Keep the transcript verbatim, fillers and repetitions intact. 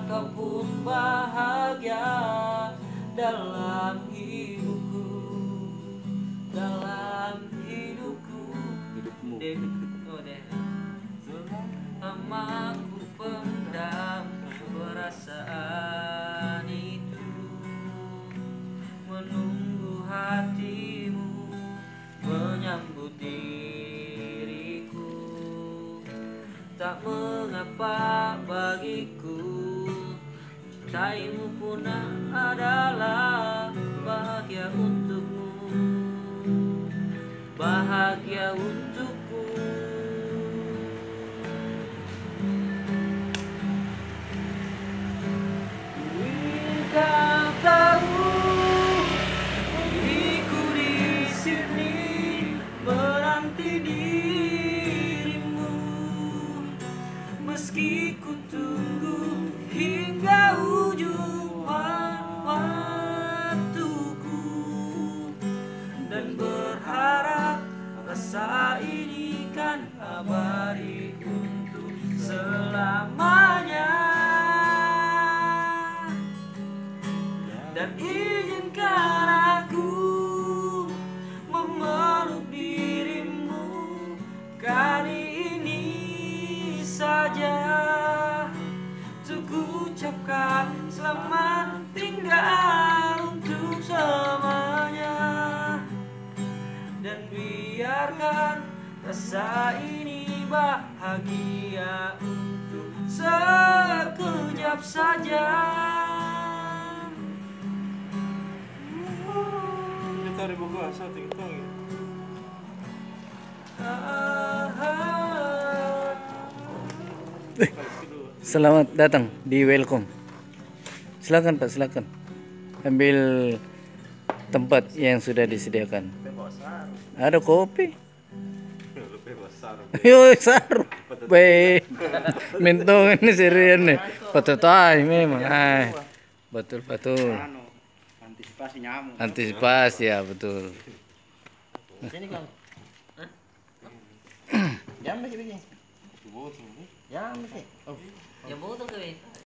kau pun bahagia dalam hidupku, dalam hidupku. Hidupmu. Deh, oh deh. Lama ku pendam perasaan itu, menunggu hatimu menyambut diriku. Tak mengapa bagiku, cintaimu pun adalah bahagia untukmu, bahagia untukku. Kau tahu diriku di sini menanti dirimu, meski ku tunggu hingga ujung waktuku, dan berharap rasa ini kan abadi untuk selamanya. Dan izinkan aku memeluk dirimu kali ini saja, untuk ucapkan selamat tinggal untuk selamanya. Dan biarkan rasa ini bahagia untuk sekejap saja. Ribu gua asal tingtong. Selamat datang di welcome. Silakan Pak, silakan. Ambil tempat yang sudah disediakan. Ada kopi. Yo saru. Baik. Mentong ini serius nih. Patotai memang. Ay. Betul betul. Antisipasi nyamuk. Antisipasi ya betul. Sini Kang. Jam lagi lagi. Jam lagi. Ya botol kau.